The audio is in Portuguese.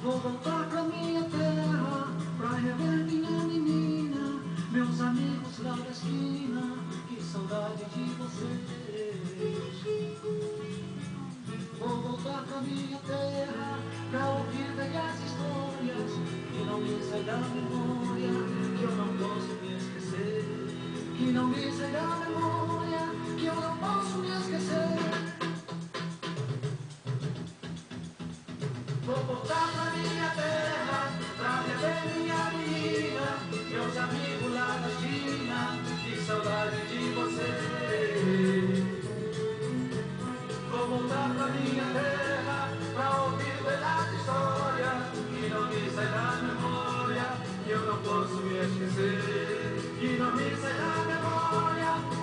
Vou voltar pra minha terra, pra rever minha menina, meus amigos lá da esquina, que saudade de vocês. Vou voltar pra minha terra, pra ouvir velhas histórias, que não me sai da memória, que eu não posso me esquecer. Que não me sai da memória, que eu não posso me esquecer. Vou voltar pra minha terra, pra rever minha menina, meus amigos lá da China, que saudade de você. Vou voltar pra minha terra, pra ouvir velhas histórias, que não me sai da memória, que eu não posso me esquecer. Que não me sai da memória,